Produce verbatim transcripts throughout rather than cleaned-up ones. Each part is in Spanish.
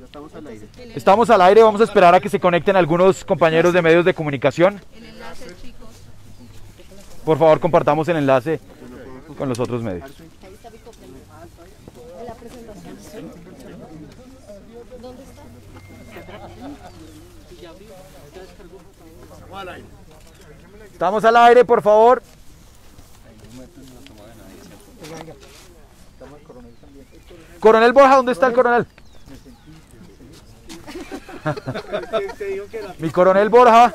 Estamos al aire. Estamos al aire, vamos a esperar a que se conecten algunos compañeros de medios de comunicación. El enlace, chicos. Por favor, compartamos el enlace con los otros medios. Ahí está mi compañero. En la presentación. ¿Dónde está? Estamos al aire, por favor. Coronel Borja, ¿dónde está el coronel? Mi coronel Borja.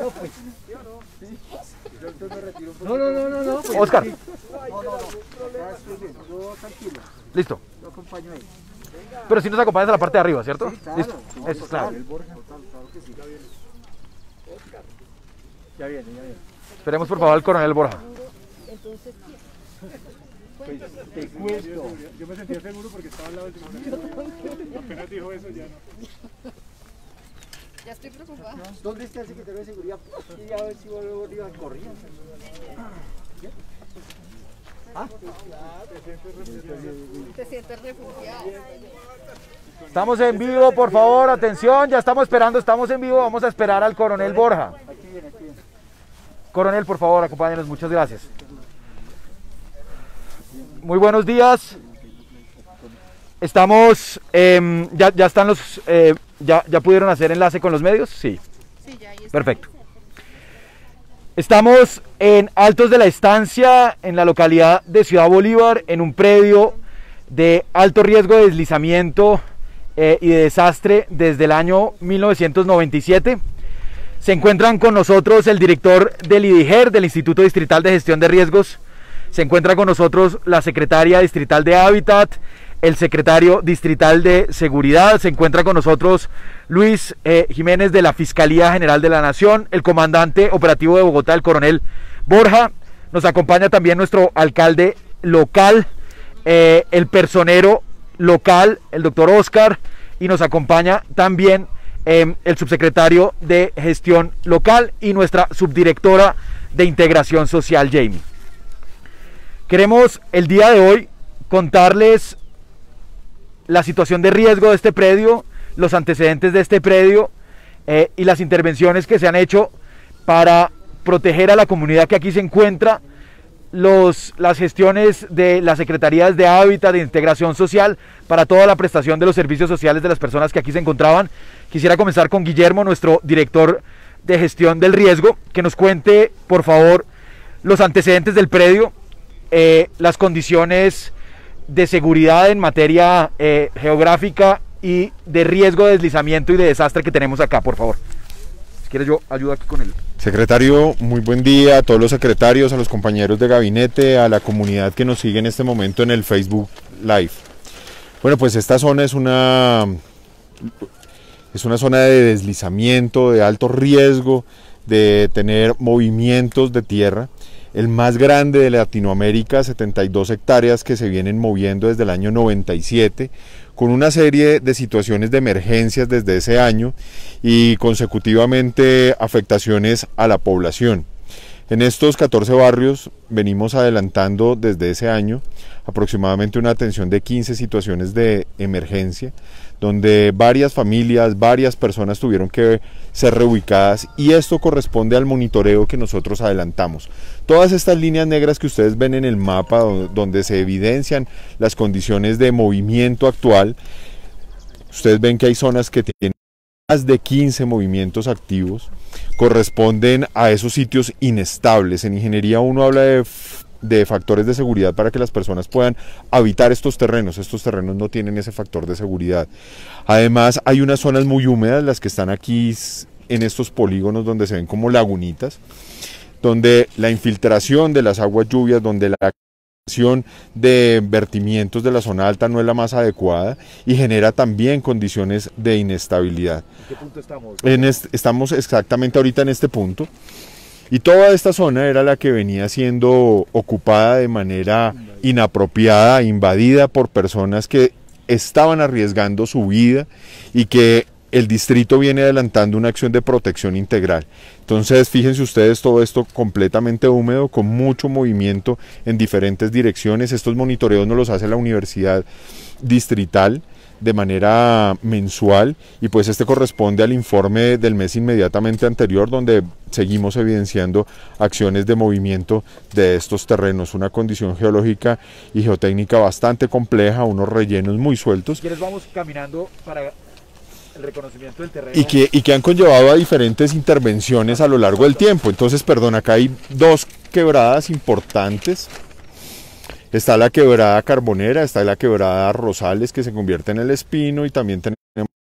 No, no, no, no, no. Oscar. No, no, no. Yo tranquilo. Listo. Lo acompaño ahí. Pero si nos acompañas a la parte de arriba, ¿cierto? Sí, claro. Listo. No, Eso, claro. El Borja, total, claro que sí. Ya viene. Oscar. Ya viene, ya viene. Esperemos por favor al coronel Borja. Entonces, ¿quién? Pues te cuento. Yo me sentía seguro porque estaba al lado del secretario. Apenas dijo eso ya no. Ya estoy preocupada. ¿Dónde está el secretario de seguridad? Y a ver si vuelvo arriba corriendo. ¿Ah? Te sientes refugiada. Estamos en vivo, por favor, atención, ya estamos esperando, estamos en vivo, vamos a esperar al coronel Borja. Aquí viene, aquí viene. Coronel, por favor, acompáñenos, muchas gracias. Muy buenos días. Estamos, eh, ya, ya están los, eh, ya, ya pudieron hacer enlace con los medios, sí. Sí, ya ahí está. Perfecto. Estamos en Altos de la Estancia, en la localidad de Ciudad Bolívar, en un predio de alto riesgo de deslizamiento eh, y de desastre desde el año mil novecientos noventa y siete. Se encuentran con nosotros el director del IDIGER, del Instituto Distrital de Gestión de Riesgos. Se encuentra con nosotros la secretaria distrital de Hábitat, el secretario distrital de Seguridad. Se encuentra con nosotros Luis eh, Jiménez de la Fiscalía General de la Nación, el comandante operativo de Bogotá, el coronel Borja. Nos acompaña también nuestro alcalde local, eh, el personero local, el doctor Oscar, y nos acompaña también eh, el subsecretario de Gestión Local y nuestra subdirectora de Integración Social, Jamie. Queremos el día de hoy contarles la situación de riesgo de este predio, los antecedentes de este predio eh, y las intervenciones que se han hecho para proteger a la comunidad que aquí se encuentra, los, las gestiones de las secretarías de Hábitat, de Integración Social, para toda la prestación de los servicios sociales de las personas que aquí se encontraban. Quisiera comenzar con Guillermo, nuestro director de gestión del riesgo, que nos cuente, por favor, los antecedentes del predio, eh, las condiciones de seguridad en materia eh, geográfica y de riesgo de deslizamiento y de desastre que tenemos acá, por favor. Si quieres yo ayudo aquí con él. Secretario, muy buen día a todos los secretarios, a los compañeros de gabinete, a la comunidad que nos sigue en este momento en el Facebook Live. Bueno, pues esta zona es una, es una zona de deslizamiento, de alto riesgo, de tener movimientos de tierra. El más grande de Latinoamérica, setenta y dos hectáreas que se vienen moviendo desde el año noventa y siete, con una serie de situaciones de emergencias desde ese año y consecutivamente afectaciones a la población. En estos catorce barrios venimos adelantando desde ese año aproximadamente una atención de quince situaciones de emergencia, donde varias familias, varias personas tuvieron que ser reubicadas, y esto corresponde al monitoreo que nosotros adelantamos. Todas estas líneas negras que ustedes ven en el mapa, donde se evidencian las condiciones de movimiento actual, ustedes ven que hay zonas que tienen más de quince movimientos activos, corresponden a esos sitios inestables. En ingeniería uno habla de de factores de seguridad para que las personas puedan habitar estos terrenos. Estos terrenos no tienen ese factor de seguridad. Además, hay unas zonas muy húmedas, las que están aquí en estos polígonos, donde se ven como lagunitas, donde la infiltración de las aguas lluvias, donde la acción de vertimientos de la zona alta no es la más adecuada y genera también condiciones de inestabilidad. ¿En qué punto estamos? En este, estamos exactamente ahorita en este punto. Y toda esta zona era la que venía siendo ocupada de manera inapropiada, invadida por personas que estaban arriesgando su vida y que el distrito viene adelantando una acción de protección integral. Entonces, fíjense ustedes, todo esto completamente húmedo, con mucho movimiento en diferentes direcciones. Estos monitoreos nos los hace la Universidad Distrital de manera mensual, y pues este corresponde al informe del mes inmediatamente anterior, donde seguimos evidenciando acciones de movimiento de estos terrenos, una condición geológica y geotécnica bastante compleja, unos rellenos muy sueltos. ¿Quieres vamos caminando para el reconocimiento del terreno? Y que, y que han conllevado a diferentes intervenciones a lo largo del tiempo. Entonces, perdón, acá hay dos quebradas importantes. Está la quebrada Carbonera, está la quebrada Rosales, que se convierte en el Espino, y también tenemos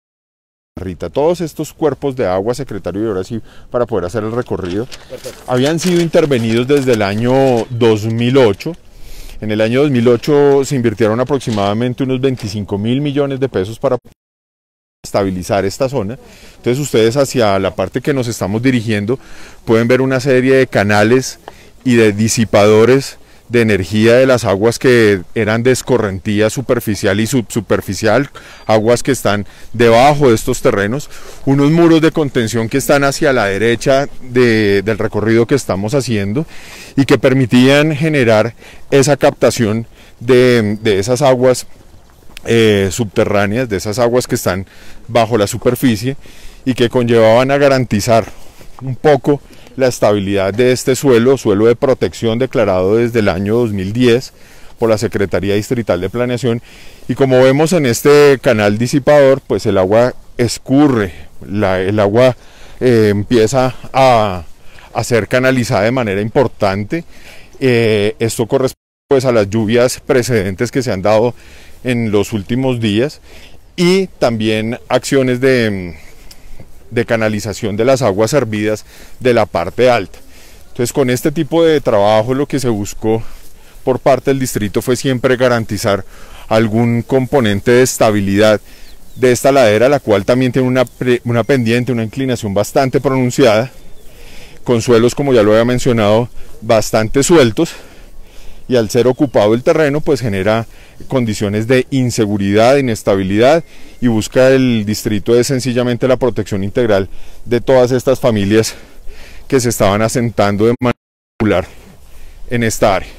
Rita. Todos estos cuerpos de agua, secretario, y ahora sí, para poder hacer el recorrido, perfecto, habían sido intervenidos desde el año dos mil ocho. En el año dos mil ocho se invirtieron aproximadamente unos veinticinco mil millones de pesos para estabilizar esta zona. Entonces ustedes, hacia la parte que nos estamos dirigiendo, pueden ver una serie de canales y de disipadores de energía de las aguas que eran de escorrentía superficial y subsuperficial, aguas que están debajo de estos terrenos, unos muros de contención que están hacia la derecha de, del recorrido que estamos haciendo, y que permitían generar esa captación de, de esas aguas eh, subterráneas, de esas aguas que están bajo la superficie, y que conllevaban a garantizar un poco la estabilidad de este suelo, suelo de protección declarado desde el año dos mil diez por la Secretaría Distrital de Planeación. Y como vemos en este canal disipador, pues el agua escurre, la, el agua eh, empieza a, a ser canalizada de manera importante. Eh, esto corresponde pues a las lluvias precedentes que se han dado en los últimos días, y también acciones de de canalización de las aguas servidas de la parte alta. Entonces, con este tipo de trabajo, lo que se buscó por parte del distrito fue siempre garantizar algún componente de estabilidad de esta ladera, la cual también tiene una, una pendiente, una inclinación bastante pronunciada, con suelos, como ya lo había mencionado, bastante sueltos, y al ser ocupado el terreno, pues genera condiciones de inseguridad, inestabilidad, y busca el distrito es sencillamente la protección integral de todas estas familias que se estaban asentando de manera regular en esta área.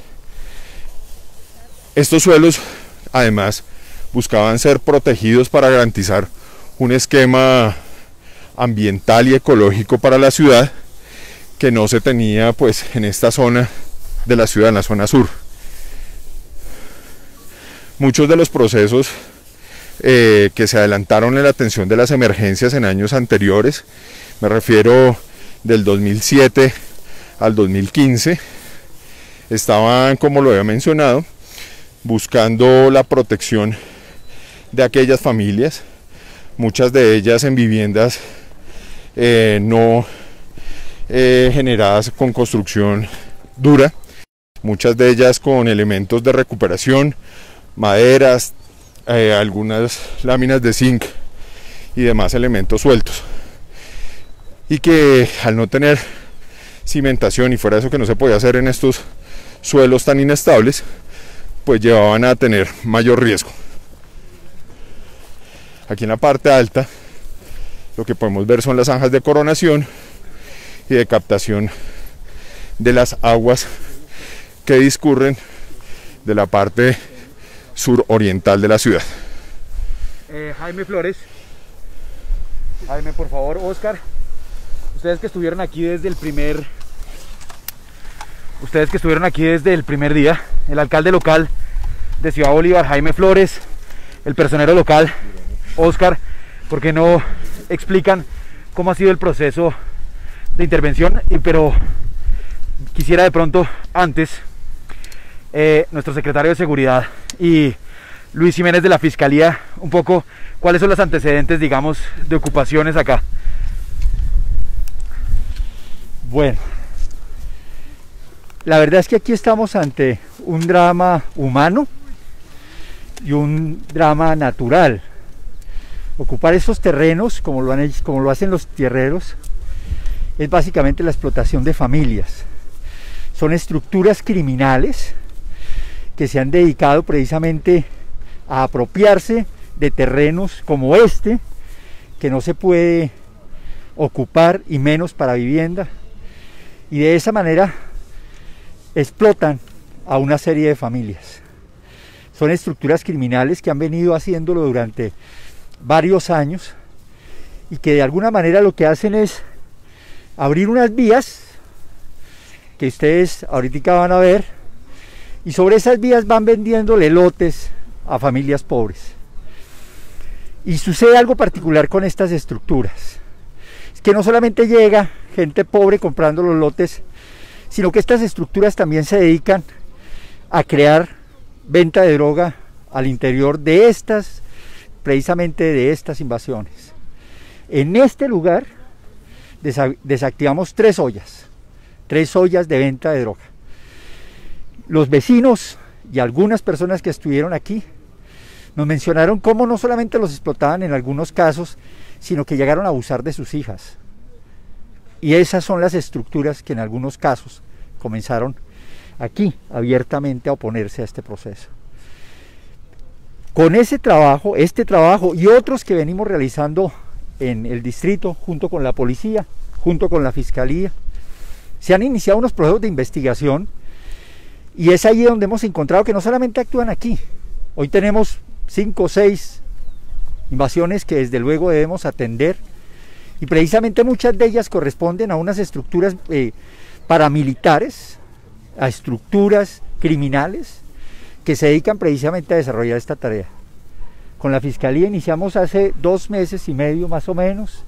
Estos suelos, además, buscaban ser protegidos para garantizar un esquema ambiental y ecológico para la ciudad que no se tenía pues en esta zona de la ciudad, en la zona sur. Muchos de los procesos eh, que se adelantaron en la atención de las emergencias en años anteriores, me refiero del dos mil siete al dos mil quince, estaban, como lo había mencionado, buscando la protección de aquellas familias, muchas de ellas en viviendas eh, no eh, generadas con construcción dura, muchas de ellas con elementos de recuperación, maderas, eh, algunas láminas de zinc y demás elementos sueltos, y que al no tener cimentación y fuera de eso que no se podía hacer en estos suelos tan inestables, pues llevaban a tener mayor riesgo. Aquí en la parte alta lo que podemos ver son las zanjas de coronación y de captación de las aguas que discurren de la parte suroriental de la ciudad. Eh, Jaime Flores, Jaime, por favor, Oscar, ustedes que estuvieron aquí desde el primer ustedes que estuvieron aquí desde el primer día, el alcalde local de Ciudad Bolívar, Jaime Flores, el personero local, Oscar, ¿por qué no explican cómo ha sido el proceso de intervención? Y pero quisiera de pronto antes eh, nuestro secretario de Seguridad y Luis Jiménez de la Fiscalía, un poco cuáles son los antecedentes, digamos, de ocupaciones acá. Bueno, la verdad es que aquí estamos ante un drama humano y un drama natural. Ocupar estos terrenos, como lo, han hecho, como lo hacen los tierreros, es básicamente la explotación de familias. Son estructuras criminales que se han dedicado precisamente a apropiarse de terrenos como este, que no se puede ocupar y menos para vivienda, y de esa manera explotan a una serie de familias. son estructuras criminales que han venido haciéndolo durante varios años y que de alguna manera lo que hacen es abrir unas vías que ustedes ahorita van a ver, y sobre esas vías van vendiéndole lotes a familias pobres. Y sucede algo particular con estas estructuras, es que no solamente llega gente pobre comprando los lotes, sino que estas estructuras también se dedican a crear venta de droga al interior de estas, precisamente de estas invasiones. En este lugar desactivamos tres ollas, tres ollas de venta de droga. Los vecinos y algunas personas que estuvieron aquí nos mencionaron cómo no solamente los explotaban en algunos casos, sino que llegaron a abusar de sus hijas. Y esas son las estructuras que en algunos casos comenzaron aquí abiertamente a oponerse a este proceso. Con ese trabajo, este trabajo y otros que venimos realizando en el distrito, junto con la policía, junto con la fiscalía, se han iniciado unos procesos de investigación, y es ahí donde hemos encontrado que no solamente actúan aquí. Hoy tenemos cinco o seis invasiones que desde luego debemos atender, y precisamente muchas de ellas corresponden a unas estructuras eh, paramilitares, a estructuras criminales que se dedican precisamente a desarrollar esta tarea. Con la Fiscalía iniciamos hace dos meses y medio más o menos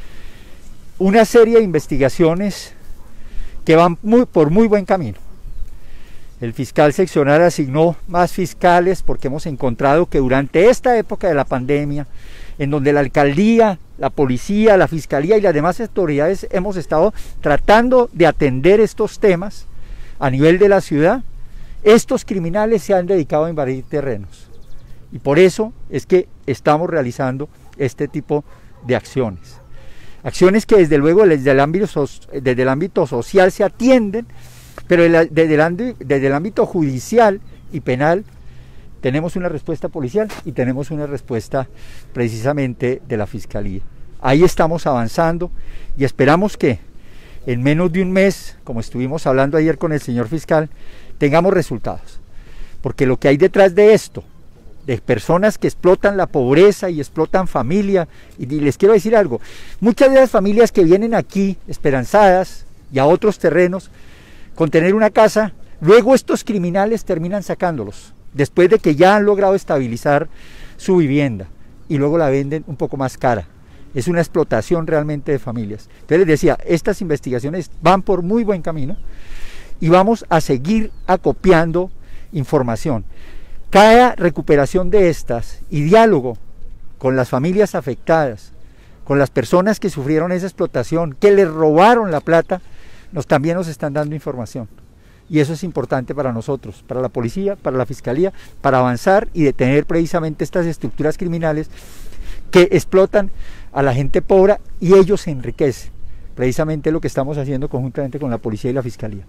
una serie de investigaciones que van muy, por muy buen camino. El fiscal seccional asignó más fiscales porque hemos encontrado que durante esta época de la pandemia, en donde la alcaldía, la policía, la fiscalía y las demás autoridades hemos estado tratando de atender estos temas a nivel de la ciudad, estos criminales se han dedicado a invadir terrenos. Y por eso es que estamos realizando este tipo de acciones. Acciones que desde luego desde el ámbito, desde el ámbito social se atienden, pero desde el, desde el ámbito judicial y penal tenemos una respuesta policial y tenemos una respuesta precisamente de la Fiscalía. Ahí estamos avanzando y esperamos que en menos de un mes, como estuvimos hablando ayer con el señor fiscal, tengamos resultados. Porque lo que hay detrás de esto, de personas que explotan la pobreza y explotan familia, y les quiero decir algo, muchas de las familias que vienen aquí esperanzadas y a otros terrenos con tener una casa, luego estos criminales terminan sacándolos, después de que ya han logrado estabilizar su vivienda, y luego la venden un poco más cara. Es una explotación realmente de familias. Entonces les decía, estas investigaciones van por muy buen camino y vamos a seguir acopiando información. Cada recuperación de estas y diálogo con las familias afectadas, con las personas que sufrieron esa explotación, que les robaron la plata, nos también nos están dando información. Y eso es importante para nosotros, para la policía, para la fiscalía, para avanzar y detener precisamente estas estructuras criminales que explotan a la gente pobre y ellos se enriquecen. Precisamente lo que estamos haciendo conjuntamente con la policía y la fiscalía.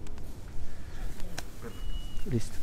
Listo.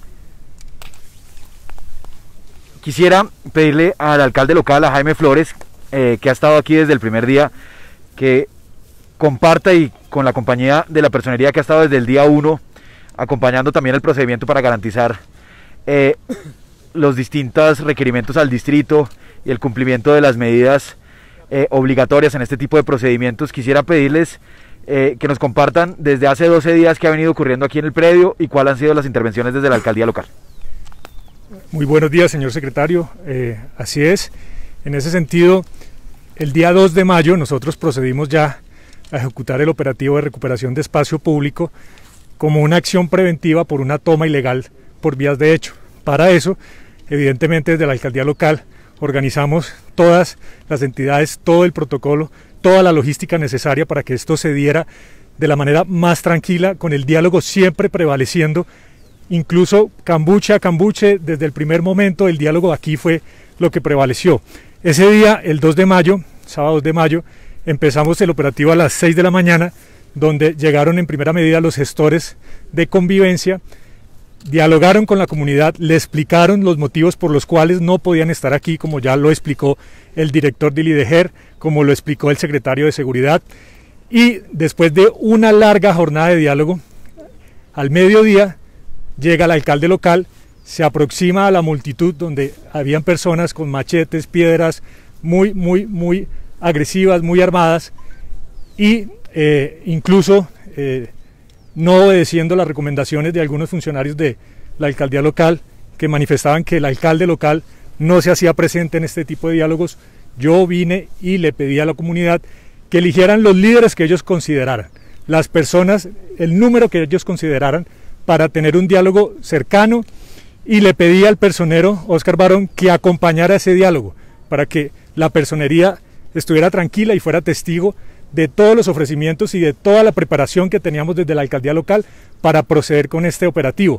Quisiera pedirle al alcalde local, a Jaime Flores, eh, que ha estado aquí desde el primer día, que comparta y con la compañía de la personería que ha estado desde el día uno, acompañando también el procedimiento para garantizar eh, los distintos requerimientos al distrito y el cumplimiento de las medidas eh, obligatorias en este tipo de procedimientos. Quisiera pedirles eh, que nos compartan desde hace doce días qué ha venido ocurriendo aquí en el predio y cuáles han sido las intervenciones desde la alcaldía local. Muy buenos días, señor secretario. Eh, así es, en ese sentido, el día dos de mayo nosotros procedimos ya a ejecutar el operativo de recuperación de espacio público como una acción preventiva por una toma ilegal por vías de hecho. Para eso, evidentemente desde la alcaldía local organizamos todas las entidades, todo el protocolo, toda la logística necesaria para que esto se diera de la manera más tranquila, con el diálogo siempre prevaleciendo. Incluso cambuche a cambuche, desde el primer momento el diálogo aquí fue lo que prevaleció. Ese día, el dos de mayo, sábado dos de mayo, empezamos el operativo a las seis de la mañana, donde llegaron en primera medida los gestores de convivencia, dialogaron con la comunidad, le explicaron los motivos por los cuales no podían estar aquí, como ya lo explicó el director de IDEGER, como lo explicó el secretario de Seguridad, y después de una larga jornada de diálogo, al mediodía llega el alcalde local se aproxima a la multitud donde habían personas con machetes, piedras, muy, muy, muy agresivas, muy armadas y eh, incluso eh, no obedeciendo las recomendaciones de algunos funcionarios de la alcaldía local que manifestaban que el alcalde local no se hacía presente en este tipo de diálogos. Yo vine y le pedí a la comunidad que eligieran los líderes que ellos consideraran, las personas, el número que ellos consideraran para tener un diálogo cercano, y le pedí al personero Óscar Barón que acompañara ese diálogo para que la personería estuviera tranquila y fuera testigo de todos los ofrecimientos y de toda la preparación que teníamos desde la alcaldía local para proceder con este operativo.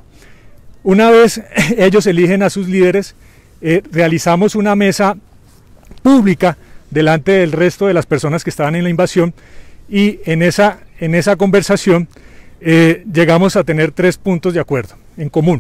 Una vez ellos eligen a sus líderes, eh, realizamos una mesa pública delante del resto de las personas que estaban en la invasión, y en esa, en esa conversación eh, llegamos a tener tres puntos de acuerdo en común.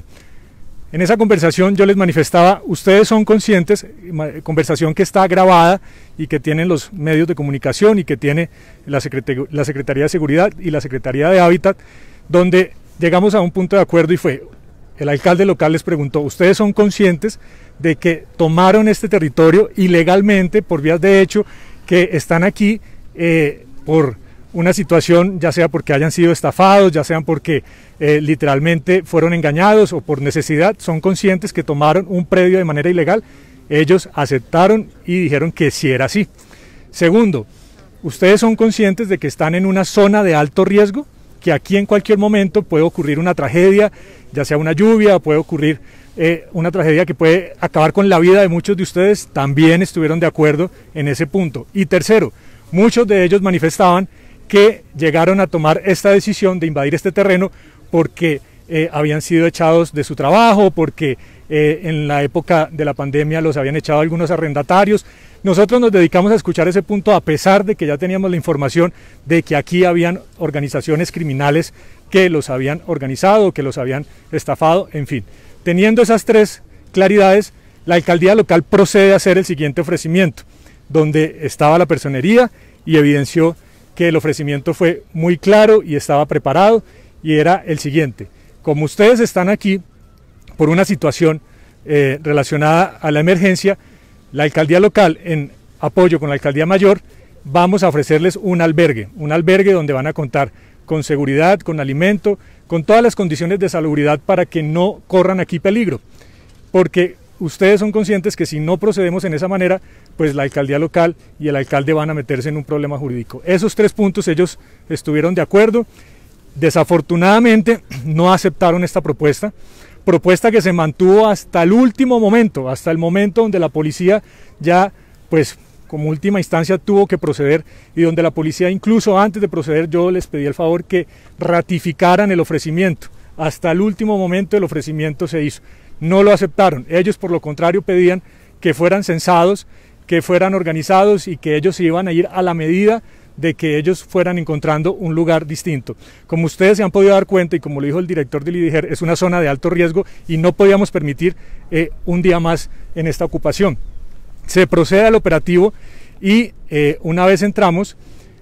En esa conversación yo les manifestaba: ustedes son conscientes, conversación que está grabada y que tienen los medios de comunicación y que tiene la, Secretaría, la Secretaría de Seguridad y la Secretaría de Hábitat, donde llegamos a un punto de acuerdo y fue: el alcalde local les preguntó, ¿ustedes son conscientes de que tomaron este territorio ilegalmente por vías de hecho, que están aquí eh, por una situación, ya sea porque hayan sido estafados, ya sean porque eh, literalmente fueron engañados o por necesidad? ¿Son conscientes que tomaron un predio de manera ilegal? Ellos aceptaron y dijeron que sí era así. Segundo, ¿ustedes son conscientes de que están en una zona de alto riesgo? Que aquí en cualquier momento puede ocurrir una tragedia, ya sea una lluvia, puede ocurrir eh, una tragedia que puede acabar con la vida de muchos de ustedes. También estuvieron de acuerdo en ese punto. Y tercero, muchos de ellos manifestaban que llegaron a tomar esta decisión de invadir este terreno porque eh, habían sido echados de su trabajo, porque eh, en la época de la pandemia los habían echado algunos arrendatarios. Nosotros nos dedicamos a escuchar ese punto a pesar de que ya teníamos la información de que aquí habían organizaciones criminales que los habían organizado, que los habían estafado, en fin. Teniendo esas tres claridades, la alcaldía local procede a hacer el siguiente ofrecimiento, donde estaba la personería y evidenció que el ofrecimiento fue muy claro y estaba preparado, y era el siguiente: como ustedes están aquí por una situación eh, relacionada a la emergencia, la alcaldía local, en apoyo con la alcaldía mayor, vamos a ofrecerles un albergue, un albergue donde van a contar con seguridad, con alimento, con todas las condiciones de salubridad para que no corran aquí peligro, porque ustedes son conscientes que si no procedemos en esa manera, pues la alcaldía local y el alcalde van a meterse en un problema jurídico. Esos tres puntos ellos estuvieron de acuerdo. Desafortunadamente no aceptaron esta propuesta, propuesta que se mantuvo hasta el último momento, hasta el momento donde la policía ya, pues como última instancia tuvo que proceder, y donde la policía, incluso antes de proceder, yo les pedí el favor que ratificaran el ofrecimiento. Hasta el último momento el ofrecimiento se hizo. No lo aceptaron. Ellos, por lo contrario, pedían que fueran censados, que fueran organizados y que ellos se iban a ir a la medida de que ellos fueran encontrando un lugar distinto. Como ustedes se han podido dar cuenta, y como lo dijo el director del I D I G E R, es una zona de alto riesgo y no podíamos permitir eh, un día más en esta ocupación. Se procede al operativo y eh, una vez entramos,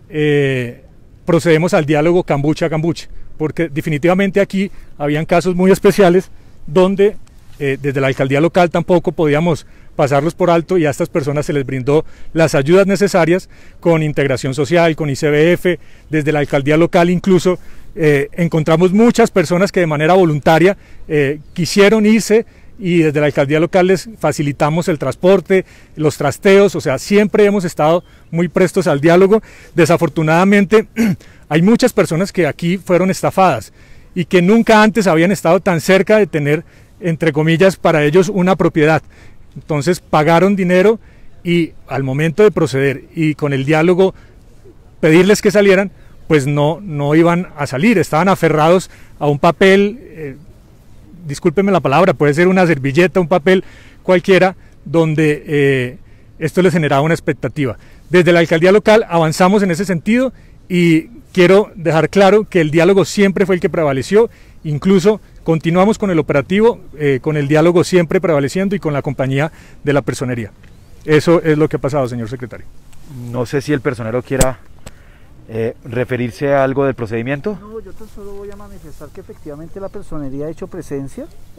eh, procedemos al diálogo cambuche a cambuche, porque definitivamente aquí habían casos muy especiales donde eh, desde la alcaldía local tampoco podíamos pasarlos por alto, y a estas personas se les brindó las ayudas necesarias con integración social, con I C B F. Desde la alcaldía local incluso eh, encontramos muchas personas que de manera voluntaria eh, quisieron irse, y desde la alcaldía local les facilitamos el transporte, los trasteos, o sea, siempre hemos estado muy prestos al diálogo. Desafortunadamente hay muchas personas que aquí fueron estafadas y que nunca antes habían estado tan cerca de tener, entre comillas, para ellos una propiedad. Entonces pagaron dinero, y al momento de proceder y con el diálogo pedirles que salieran, pues no, no iban a salir, estaban aferrados a un papel, eh, discúlpenme la palabra, puede ser una servilleta, un papel cualquiera, donde eh, esto les generaba una expectativa. Desde la alcaldía local avanzamos en ese sentido, y quiero dejar claro que el diálogo siempre fue el que prevaleció. Incluso continuamos con el operativo, eh, con el diálogo siempre prevaleciendo y con la compañía de la personería. Eso es lo que ha pasado, señor secretario. No sé si el personero quiera eh, referirse a algo del procedimiento. No, yo tan solo voy a manifestar que efectivamente la personería ha hecho presencia. Eh,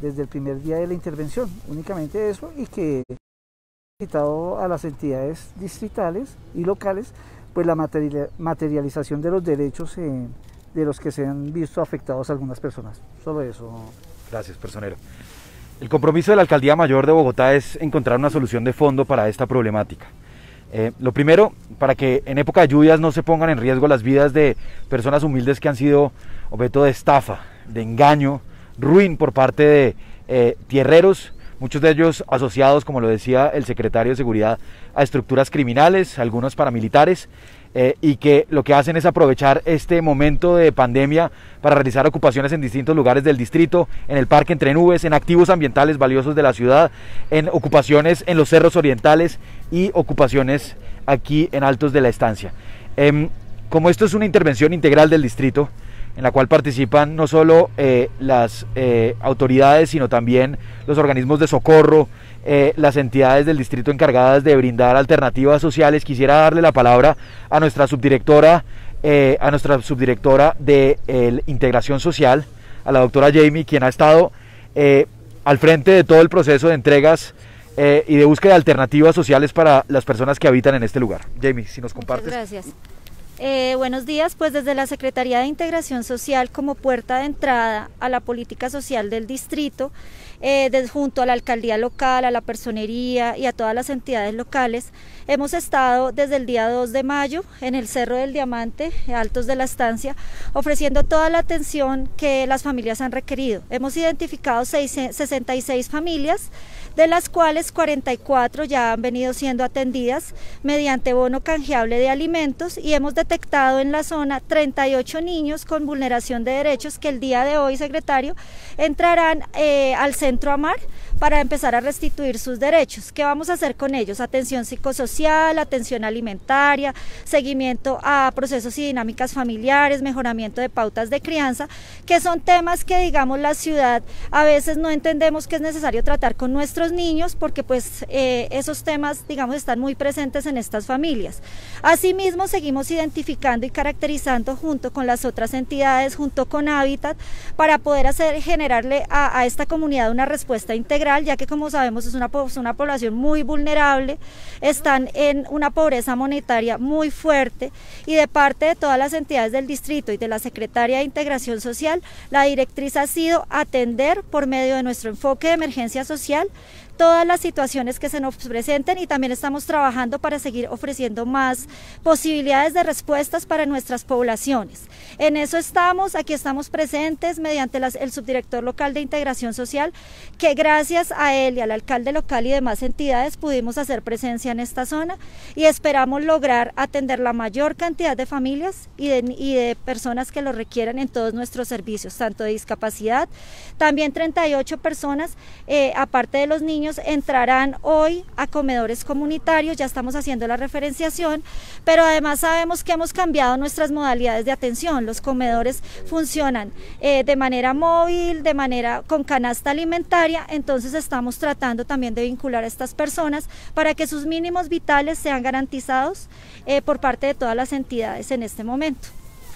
desde el primer día de la intervención, únicamente eso, y que he invitado a las entidades distritales y locales pues la materialización de los derechos eh, de los que se han visto afectados algunas personas. Solo eso. Gracias, personero. El compromiso de la Alcaldía Mayor de Bogotá es encontrar una solución de fondo para esta problemática. Eh, lo primero, para que en época de lluvias no se pongan en riesgo las vidas de personas humildes que han sido objeto de estafa, de engaño, ruin por parte de eh, tierreros, muchos de ellos asociados, como lo decía el secretario de Seguridad, a estructuras criminales, algunos paramilitares, eh, y que lo que hacen es aprovechar este momento de pandemia para realizar ocupaciones en distintos lugares del distrito, en el Parque Entre Nubes, en activos ambientales valiosos de la ciudad, en ocupaciones en los cerros orientales y ocupaciones aquí en Altos de la Estancia. Eh, como esto es una intervención integral del distrito, en la cual participan no solo eh, las eh, autoridades, sino también los organismos de socorro, eh, las entidades del distrito encargadas de brindar alternativas sociales. Quisiera darle la palabra a nuestra subdirectora, eh, a nuestra subdirectora de eh, Integración Social, a la doctora Jamie, quien ha estado eh, al frente de todo el proceso de entregas eh, y de búsqueda de alternativas sociales para las personas que habitan en este lugar. Jamie, si nos compartes. Muchas gracias. Eh, buenos días, pues desde la Secretaría de Integración Social, como puerta de entrada a la política social del distrito, eh, de, junto a la alcaldía local, a la personería y a todas las entidades locales, hemos estado desde el día dos de mayo en el Cerro del Diamante, Altos de la Estancia, ofreciendo toda la atención que las familias han requerido. Hemos identificado sesenta y seis familias, de las cuales cuarenta y cuatro ya han venido siendo atendidas mediante bono canjeable de alimentos, y hemos detectado en la zona treinta y ocho niños con vulneración de derechos que el día de hoy, secretario, entrarán eh, al Centro Amar para empezar a restituir sus derechos. ¿Qué vamos a hacer con ellos? Atención psicosocial, atención alimentaria, seguimiento a procesos y dinámicas familiares, mejoramiento de pautas de crianza, que son temas que, digamos, la ciudad a veces no entendemos que es necesario tratar con nuestros niños, porque pues eh, esos temas, digamos, están muy presentes en estas familias. Asimismo, seguimos identificando y caracterizando junto con las otras entidades, junto con Hábitat, para poder hacer, generarle a, a esta comunidad una respuesta integral, ya que, como sabemos, es una, una población muy vulnerable, están en una pobreza monetaria muy fuerte, y de parte de todas las entidades del distrito y de la Secretaría de Integración Social, la directriz ha sido atender por medio de nuestro enfoque de emergencia social todas las situaciones que se nos presenten, y también estamos trabajando para seguir ofreciendo más posibilidades de respuestas para nuestras poblaciones. En eso estamos, aquí estamos presentes mediante las, el subdirector local de Integración Social, que gracias a él y al alcalde local y demás entidades pudimos hacer presencia en esta zona, y esperamos lograr atender la mayor cantidad de familias y de, y de personas que lo requieran en todos nuestros servicios, tanto de discapacidad, también treinta y ocho personas, eh, aparte de los niños, entrarán hoy a comedores comunitarios. Ya estamos haciendo la referenciación, pero además sabemos que hemos cambiado nuestras modalidades de atención. Los comedores funcionan eh, de manera móvil, de manera con canasta alimentaria, entonces estamos tratando también de vincular a estas personas para que sus mínimos vitales sean garantizados eh, por parte de todas las entidades en este momento.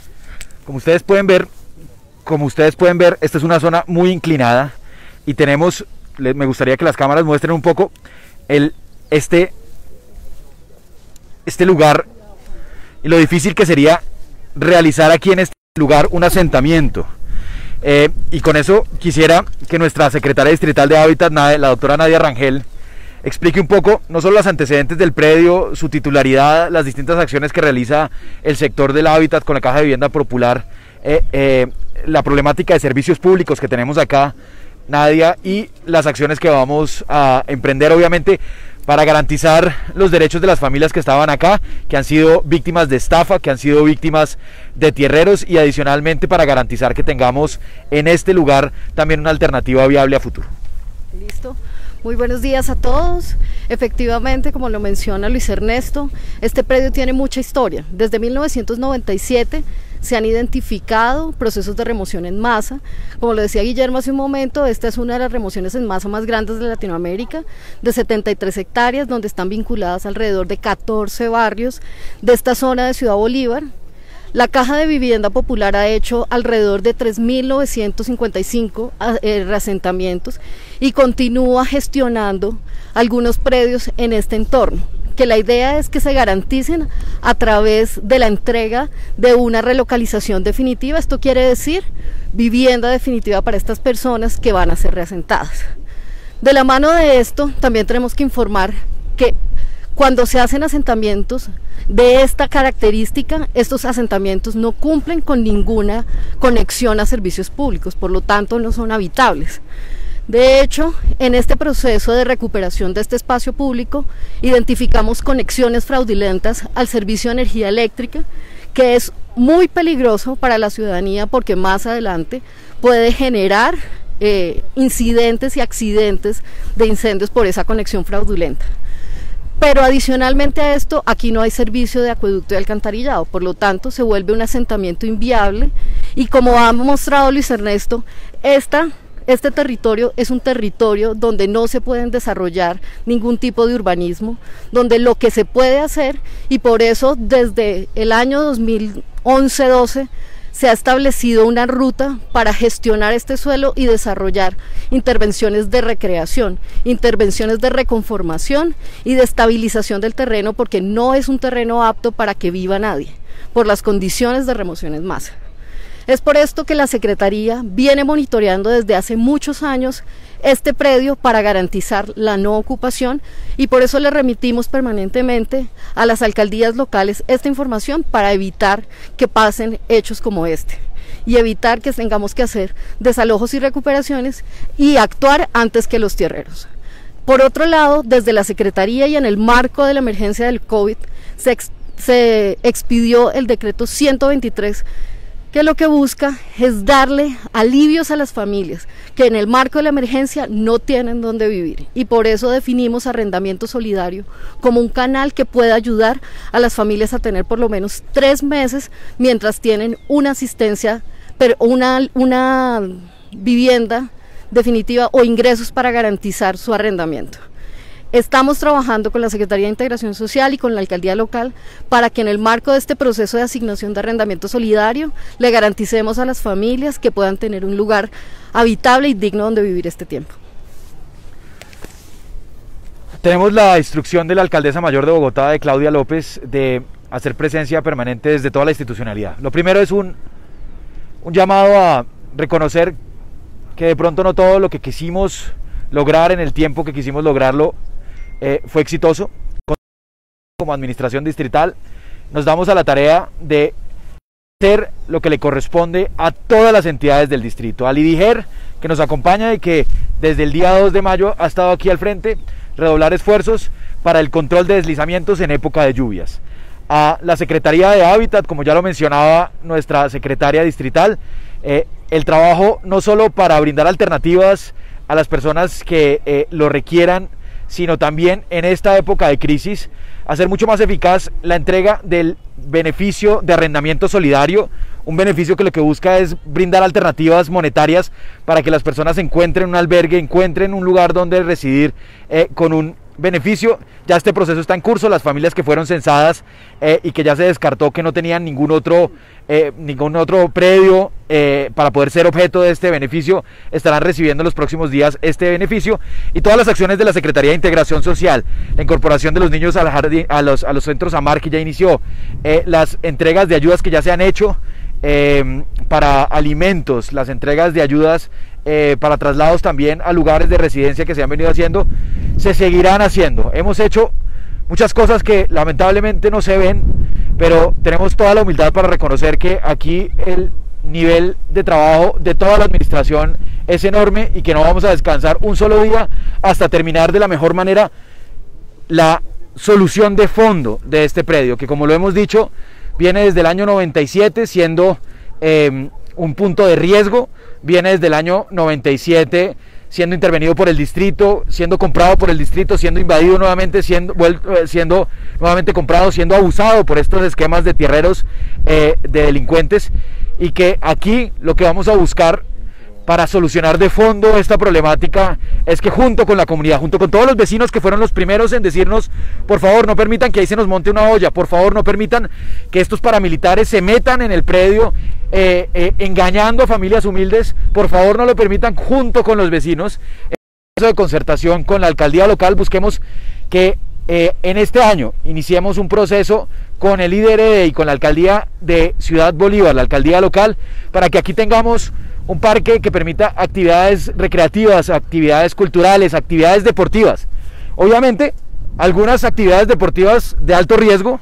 Como ustedes pueden ver, como ustedes pueden ver, esta es una zona muy inclinada y tenemos, me gustaría que las cámaras muestren un poco el, este, este lugar y lo difícil que sería realizar aquí en este lugar un asentamiento. Eh, y con eso quisiera que nuestra secretaria distrital de Hábitat, la doctora Nadia Rangel, explique un poco no solo los antecedentes del predio, su titularidad, las distintas acciones que realiza el sector del Hábitat con la Caja de Vivienda Popular, eh, eh, la problemática de servicios públicos que tenemos acá, Nadia, y las acciones que vamos a emprender, obviamente, para garantizar los derechos de las familias que estaban acá, que han sido víctimas de estafa, que han sido víctimas de tierreros, y adicionalmente para garantizar que tengamos en este lugar también una alternativa viable a futuro. Listo. Muy buenos días a todos. Efectivamente, como lo menciona Luis Ernesto, este predio tiene mucha historia. Desde mil novecientos noventa y siete se han identificado procesos de remoción en masa. Como lo decía Guillermo hace un momento, esta es una de las remociones en masa más grandes de Latinoamérica, de setenta y tres hectáreas, donde están vinculadas alrededor de catorce barrios de esta zona de Ciudad Bolívar. La Caja de Vivienda Popular ha hecho alrededor de tres mil novecientos cincuenta y cinco eh, reasentamientos y continúa gestionando algunos predios en este entorno, que la idea es que se garanticen a través de la entrega de una relocalización definitiva. Esto quiere decir vivienda definitiva para estas personas que van a ser reasentadas. De la mano de esto, también tenemos que informar que cuando se hacen asentamientos de esta característica, estos asentamientos no cumplen con ninguna conexión a servicios públicos, por lo tanto no son habitables. De hecho, en este proceso de recuperación de este espacio público, identificamos conexiones fraudulentas al servicio de energía eléctrica, que es muy peligroso para la ciudadanía porque más adelante puede generar eh, incidentes y accidentes de incendios por esa conexión fraudulenta. Pero adicionalmente a esto, aquí no hay servicio de acueducto y alcantarillado, por lo tanto se vuelve un asentamiento inviable y como ha mostrado Luis Ernesto, esta, este territorio es un territorio donde no se pueden desarrollar ningún tipo de urbanismo, donde lo que se puede hacer, y por eso desde el año dos mil once doce se ha establecido una ruta para gestionar este suelo y desarrollar intervenciones de recreación, intervenciones de reconformación y de estabilización del terreno, porque no es un terreno apto para que viva nadie, por las condiciones de remoción en masa. Es por esto que la Secretaría viene monitoreando desde hace muchos años este predio para garantizar la no ocupación, y por eso le remitimos permanentemente a las alcaldías locales esta información para evitar que pasen hechos como este y evitar que tengamos que hacer desalojos y recuperaciones y actuar antes que los tierreros. Por otro lado, desde la Secretaría y en el marco de la emergencia del COVID se, ex, se expidió el decreto ciento veintitrés, que lo que busca es darle alivios a las familias que en el marco de la emergencia no tienen dónde vivir, y por eso definimos arrendamiento solidario como un canal que pueda ayudar a las familias a tener por lo menos tres meses mientras tienen una asistencia, pero una, una vivienda definitiva o ingresos para garantizar su arrendamiento. Estamos trabajando con la Secretaría de Integración Social y con la Alcaldía Local para que en el marco de este proceso de asignación de arrendamiento solidario le garanticemos a las familias que puedan tener un lugar habitable y digno donde vivir este tiempo. Tenemos la instrucción de la Alcaldesa Mayor de Bogotá, de Claudia López, de hacer presencia permanente desde toda la institucionalidad. Lo primero es un, un llamado a reconocer que de pronto no todo lo que quisimos lograr en el tiempo que quisimos lograrlo Eh, fue exitoso. Como administración distrital nos damos a la tarea de hacer lo que le corresponde a todas las entidades del distrito, al IDIGER, que nos acompaña y que desde el día dos de mayo ha estado aquí al frente, redoblar esfuerzos para el control de deslizamientos en época de lluvias, a la Secretaría de Hábitat, como ya lo mencionaba nuestra secretaria distrital, eh, el trabajo no solo para brindar alternativas a las personas que eh, lo requieran, sino también en esta época de crisis, hacer mucho más eficaz la entrega del beneficio de arrendamiento solidario, un beneficio que lo que busca es brindar alternativas monetarias para que las personas encuentren un albergue, encuentren un lugar donde residir eh, con un beneficio. Ya este proceso está en curso, las familias que fueron censadas eh, y que ya se descartó que no tenían ningún otro, eh, ningún otro predio eh, para poder ser objeto de este beneficio, estarán recibiendo en los próximos días este beneficio, y todas las acciones de la Secretaría de Integración Social, la incorporación de los niños al jardín, a, los, a los centros AMAR que ya inició, eh, las entregas de ayudas que ya se han hecho eh, para alimentos, las entregas de ayudas Eh, para traslados también a lugares de residencia que se han venido haciendo, se seguirán haciendo. Hemos hecho muchas cosas que lamentablemente no se ven, pero tenemos toda la humildad para reconocer que aquí el nivel de trabajo de toda la administración es enorme y que no vamos a descansar un solo día hasta terminar de la mejor manera la solución de fondo de este predio, que como lo hemos dicho, viene desde el año noventa y siete siendo eh, un punto de riesgo, viene desde el año noventa y siete siendo intervenido por el distrito, siendo comprado por el distrito, siendo invadido nuevamente, siendo, siendo nuevamente comprado, siendo abusado por estos esquemas de tierreros, eh, de delincuentes, y que aquí lo que vamos a buscar para solucionar de fondo esta problemática es que junto con la comunidad, junto con todos los vecinos que fueron los primeros en decirnos, por favor no permitan que ahí se nos monte una olla, por favor no permitan que estos paramilitares se metan en el predio eh, eh, engañando a familias humildes, por favor no lo permitan, junto con los vecinos, en proceso de concertación con la alcaldía local busquemos que eh, en este año iniciemos un proceso con el I D R E y con la alcaldía de Ciudad Bolívar, la alcaldía local, para que aquí tengamos un parque que permita actividades recreativas, actividades culturales, actividades deportivas. Obviamente, algunas actividades deportivas de alto riesgo,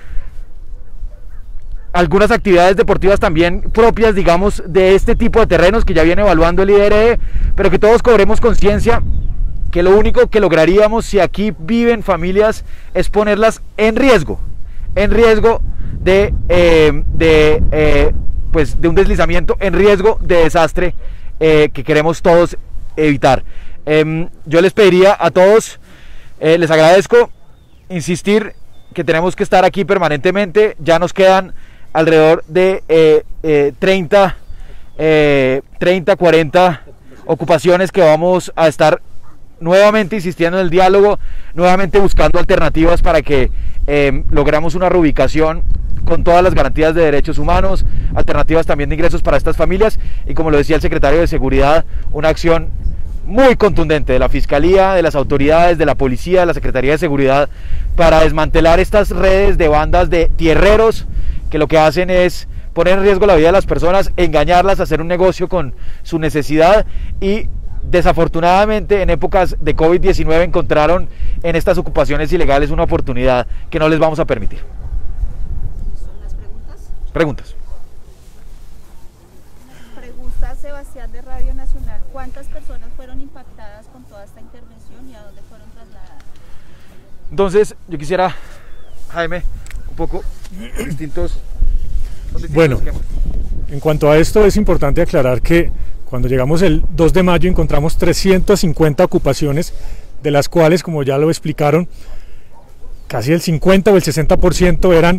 algunas actividades deportivas también propias, digamos, de este tipo de terrenos que ya viene evaluando el I D R E, pero que todos cobremos conciencia que lo único que lograríamos si aquí viven familias es ponerlas en riesgo, en riesgo de, eh, de eh, pues de un deslizamiento, en riesgo de desastre eh, que queremos todos evitar. Eh, yo les pediría a todos, eh, les agradezco, insistir que tenemos que estar aquí permanentemente. Ya nos quedan alrededor de eh, eh, treinta, cuarenta ocupaciones que vamos a estar nuevamente insistiendo en el diálogo, nuevamente buscando alternativas para que eh, logremos una reubicación con todas las garantías de derechos humanos, alternativas también de ingresos para estas familias y, como lo decía el secretario de Seguridad, una acción muy contundente de la Fiscalía, de las autoridades, de la Policía, de la Secretaría de Seguridad para desmantelar estas redes de bandas de tierreros que lo que hacen es poner en riesgo la vida de las personas, engañarlas, hacer un negocio con su necesidad y desafortunadamente en épocas de COVID diecinueve encontraron en estas ocupaciones ilegales una oportunidad que no les vamos a permitir. Preguntas. Pregunta Sebastián de Radio Nacional. ¿Cuántas personas fueron impactadas con toda esta intervención y a dónde fueron trasladadas? Entonces, yo quisiera, Jaime, un poco distintos, distintos bueno, esquemas. En cuanto a esto es importante aclarar que cuando llegamos el dos de mayo encontramos trescientas cincuenta ocupaciones, de las cuales, como ya lo explicaron, casi el cincuenta o el sesenta por ciento eran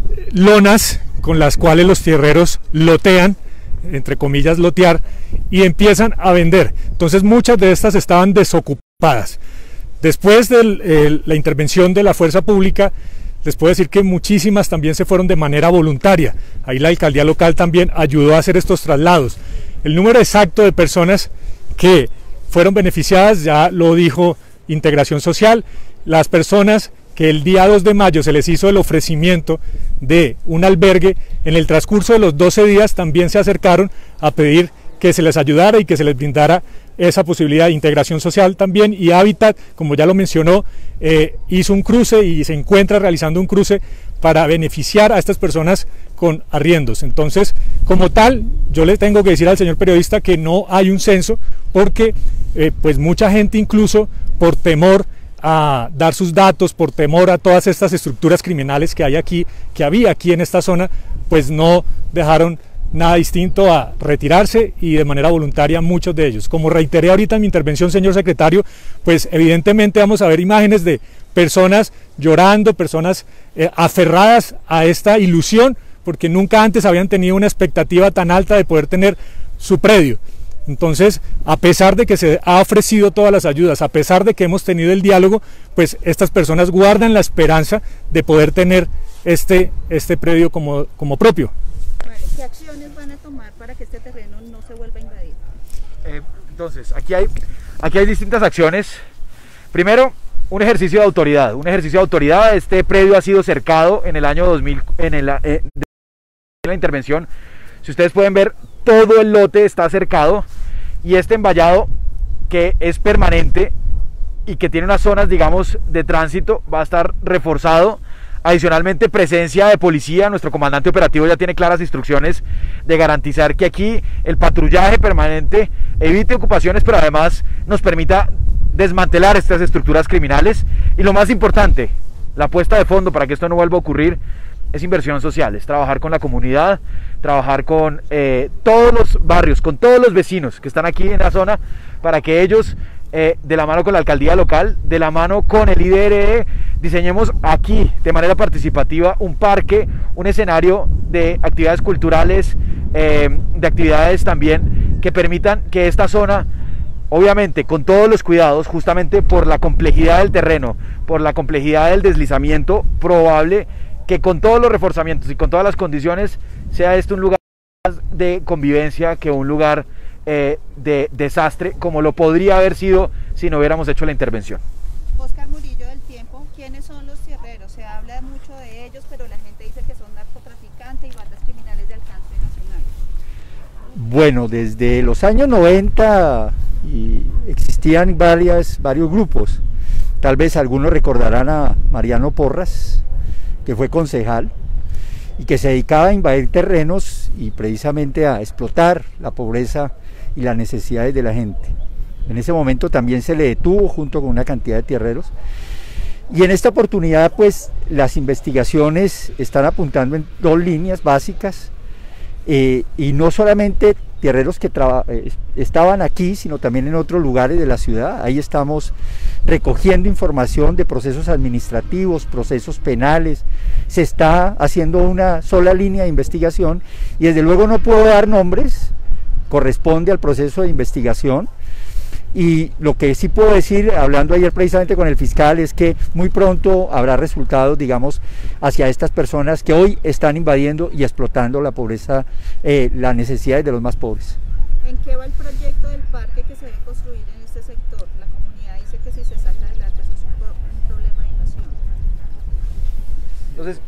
lonas con las cuales los tierreros lotean, entre comillas lotear, y empiezan a vender. Entonces muchas de estas estaban desocupadas. Después de la intervención de la fuerza pública, les puedo decir que muchísimas también se fueron de manera voluntaria. Ahí la alcaldía local también ayudó a hacer estos traslados. El número exacto de personas que fueron beneficiadas ya lo dijo Integración Social. Las personas que el día dos de mayo se les hizo el ofrecimiento de un albergue, en el transcurso de los doce días también se acercaron a pedir que se les ayudara y que se les brindara esa posibilidad de integración social también, y Hábitat, como ya lo mencionó, eh, hizo un cruce y se encuentra realizando un cruce para beneficiar a estas personas con arriendos. Entonces, como tal, yo le tengo que decir al señor periodista que no hay un censo, porque eh, pues mucha gente, incluso por temor a dar sus datos, por temor a todas estas estructuras criminales que hay aquí, que había aquí en esta zona, pues no dejaron nada distinto a retirarse, y de manera voluntaria muchos de ellos. Como reiteré ahorita en mi intervención, señor secretario, pues evidentemente vamos a ver imágenes de personas llorando, personas eh, aferradas a esta ilusión, porque nunca antes habían tenido una expectativa tan alta de poder tener su predio. Entonces, a pesar de que se ha ofrecido todas las ayudas, a pesar de que hemos tenido el diálogo, pues estas personas guardan la esperanza de poder tener este, este predio como, como propio. Vale, ¿qué acciones van a tomar para que este terreno no se vuelva a invadir? Eh, entonces, aquí hay, aquí hay distintas acciones. Primero, un ejercicio de autoridad. Un ejercicio de autoridad. Este predio ha sido cercado en el año dos mil, en el, eh, de la intervención. Si ustedes pueden ver, todo el lote está cercado, y este envallado, que es permanente y que tiene unas zonas, digamos, de tránsito, va a estar reforzado. Adicionalmente, presencia de policía. Nuestro comandante operativo ya tiene claras instrucciones de garantizar que aquí el patrullaje permanente evite ocupaciones, pero además nos permita desmantelar estas estructuras criminales. Y lo más importante, la apuesta de fondo para que esto no vuelva a ocurrir, es inversión social, es trabajar con la comunidad, trabajar con eh, todos los barrios, con todos los vecinos que están aquí en la zona, para que ellos, eh, de la mano con la alcaldía local, de la mano con el I D R E, diseñemos aquí de manera participativa un parque, un escenario de actividades culturales, eh, de actividades también que permitan que esta zona, obviamente con todos los cuidados, justamente por la complejidad del terreno, por la complejidad del deslizamiento probable, que con todos los reforzamientos y con todas las condiciones sea este un lugar más de convivencia que un lugar eh, de desastre, como lo podría haber sido si no hubiéramos hecho la intervención. Oscar Murillo del Tiempo, ¿quiénes son los tierreros? Se habla mucho de ellos, pero la gente dice que son narcotraficantes y bandas criminales de alcance nacional. Bueno, desde los años noventa y existían varias, varios grupos. Tal vez algunos recordarán a Mariano Porras, que fue concejal y que se dedicaba a invadir terrenos y precisamente a explotar la pobreza y las necesidades de la gente. En ese momento también se le detuvo junto con una cantidad de tierreros, y en esta oportunidad pues las investigaciones están apuntando en dos líneas básicas, eh, y no solamente tierreros que eh, estaban aquí, sino también en otros lugares de la ciudad. Ahí estamos recogiendo información de procesos administrativos, procesos penales. Se está haciendo una sola línea de investigación y desde luego no puedo dar nombres, corresponde al proceso de investigación. Y lo que sí puedo decir, hablando ayer precisamente con el fiscal, es que muy pronto habrá resultados, digamos, hacia estas personas que hoy están invadiendo y explotando la pobreza, eh, las necesidades de los más pobres. ¿En qué va el proyecto del parque que se debe construir en este sector? La comunidad dice que si se saca adelante eso es un, pro un problema de invasión. Entonces,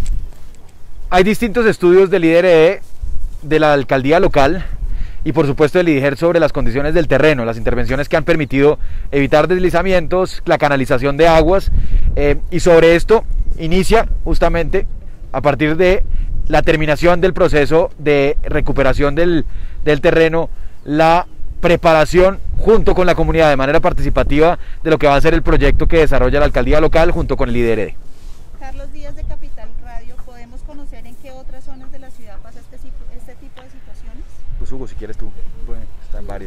hay distintos estudios del I D R E, de la alcaldía local, y por supuesto el I D G E R sobre las condiciones del terreno, las intervenciones que han permitido evitar deslizamientos, la canalización de aguas, eh, y sobre esto inicia justamente a partir de la terminación del proceso de recuperación del, del terreno, la preparación junto con la comunidad de manera participativa de lo que va a ser el proyecto que desarrolla la alcaldía local junto con el I D R E. Carlos Díaz de Capital Radio, ¿podemos conocer en qué otras zonas de la ciudad pasa este, este tipo de situaciones? Pues Hugo, si quieres tú, bueno, están varios.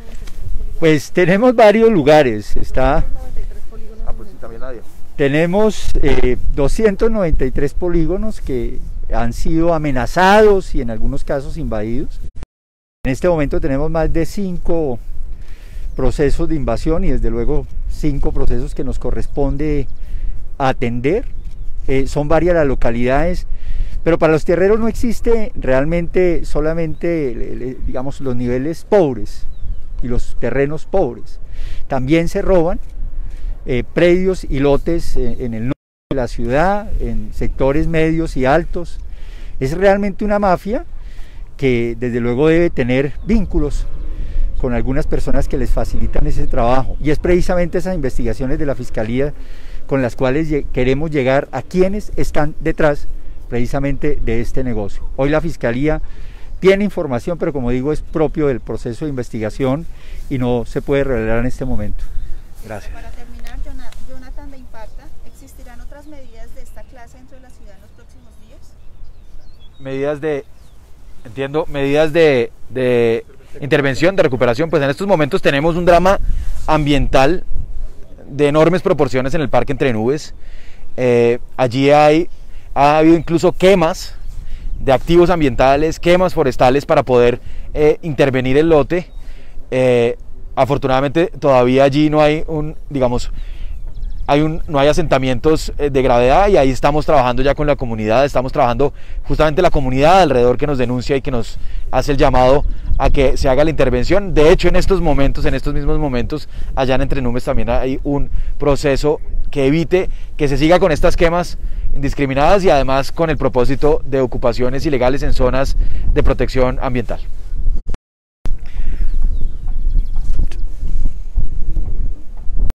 Pues tenemos varios lugares, está... Ah, pues también nadie. Tenemos eh, doscientos noventa y tres polígonos que han sido amenazados y en algunos casos invadidos. En este momento tenemos más de cinco procesos de invasión y desde luego cinco procesos que nos corresponde atender. Eh, son varias las localidades, pero para los tierreros no existe realmente solamente, digamos, los niveles pobres y los terrenos pobres. También se roban eh, predios y lotes en, en el norte de la ciudad, en sectores medios y altos. Es realmente una mafia que desde luego debe tener vínculos con algunas personas que les facilitan ese trabajo, y es precisamente esas investigaciones de la Fiscalía con las cuales queremos llegar a quienes están detrás precisamente de este negocio. Hoy la Fiscalía tiene información, pero como digo, es propio del proceso de investigación y no se puede revelar en este momento. Gracias. Para terminar, Jonathan de Impacta, ¿existirán otras medidas de esta clase dentro de la ciudad en los próximos días? Medidas de, entiendo, medidas de, de intervención, de recuperación. Pues en estos momentos tenemos un drama ambiental de enormes proporciones en el Parque Entre Nubes. Eh, allí hay, ha habido incluso quemas de activos ambientales, quemas forestales para poder eh, intervenir el lote. Eh, afortunadamente todavía allí no hay un, digamos, hay un, no hay asentamientos eh, de gravedad, y ahí estamos trabajando ya con la comunidad, estamos trabajando justamente la comunidad alrededor que nos denuncia y que nos hace el llamado a que se haga la intervención. De hecho, en estos momentos, en estos mismos momentos, allá en Entre Nubes también hay un proceso que evite que se siga con estas quemas indiscriminadas y además con el propósito de ocupaciones ilegales en zonas de protección ambiental.